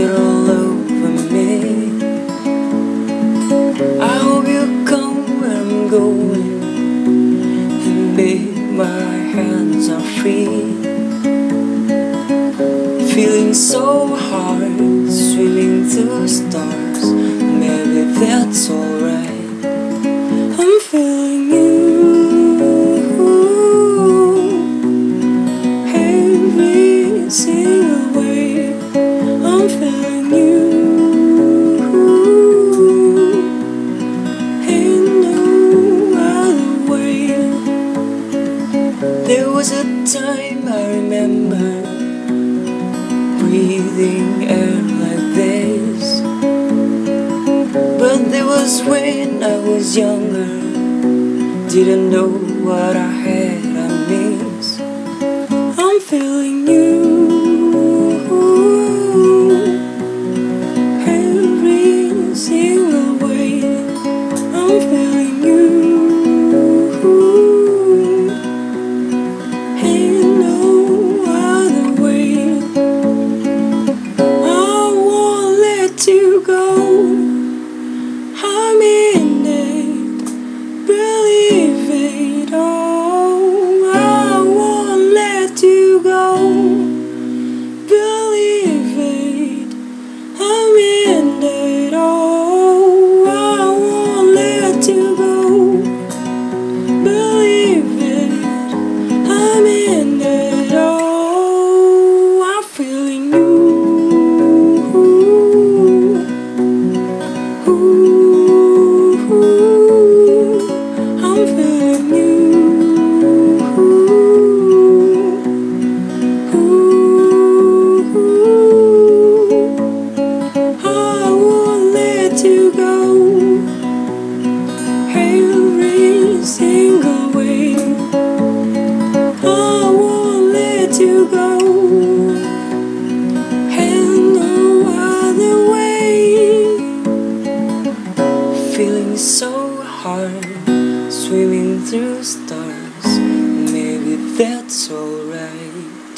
it all over me. I hope you come where I'm going, and babe, my hands are free. Feeling so hard, swimming through stars. Maybe that's alright. I'm feeling you every single way. I'm feeling you ain't no other way. There was a time I remember breathing air like this, but there was when I was younger, didn't know what I had I missed. I'm feeling you every single way. I'm feeling you ain't no other way. I won't let you go. I'm in it, believe it. Oh, I won't let you go. Believe it, I'm in it. Oh, I won't let you go. Believe it, I'm in it. Oh, I'm feeling you. I'm feeling you. I won't let you go every single way. I won't let you go and no other way. Feeling so hard, swimming through stars. Maybe that's alright.